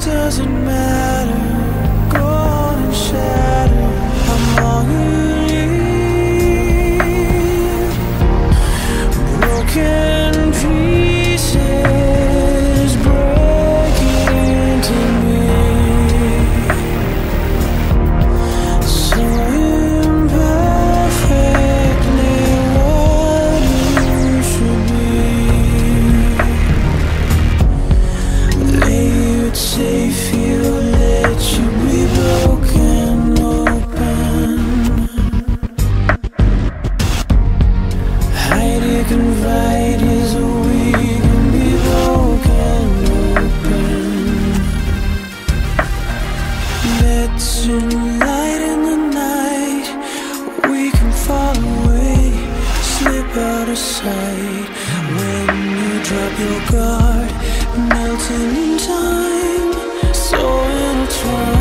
doesn't matter. Golden shadow, I'm all you need. Broken pieces breaking into me. So imperfectly what you should be. Lay you safe, he'll let you be broken open. Hide your confide is a we can be broken open. Let some light in the night, we can fall away, slip out of sight. When you drop your guard, melting in time, so intertwined.